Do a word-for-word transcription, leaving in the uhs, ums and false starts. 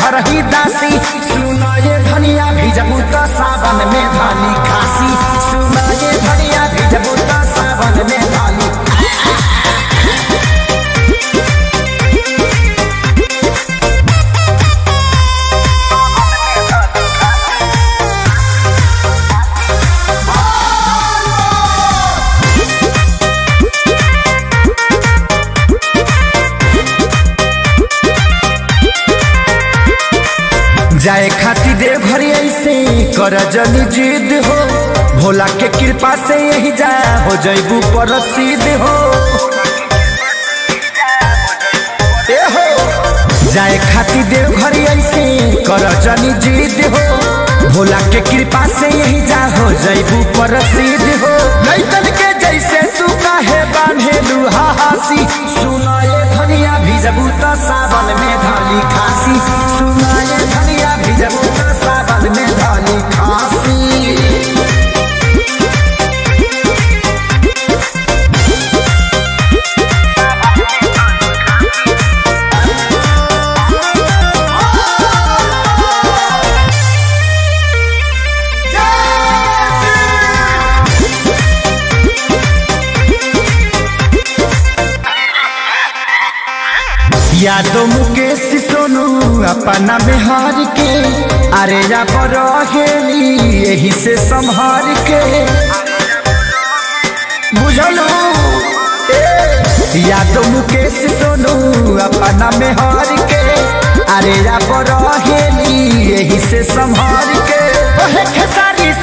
घर ही दासी। सुना ये धनिया भिजबू तो सावन में धानी खासी। सुना ये धनिया भिजबू तो सावन में धानी। जाए खाती देव घर ऐसे कर जनी जिद हो। भोला के कृपा से यही जा हो जैबू प्रसिद्ध हो। ए हो जाए खाती देव घर ऐसे कर जनी जिद हो। भोला के कृपा से यही जा हो जैबू प्रसिद्ध हो। लइकन के जैसे तू काहे बांधेलू हासी। सुना ये धनिया भिजबू तो सावन में धानी खासी। सुना ये धनिया भिजबू तो सावन में धानी खासी। यादो मुकेश सोनू अपना में हार के। अरे जा बरहेली यही से संभार के बुझलू। यादो मुकेश सोनू अपना में हार के। अरे जा बरहेली यही से संभार के। खेसारी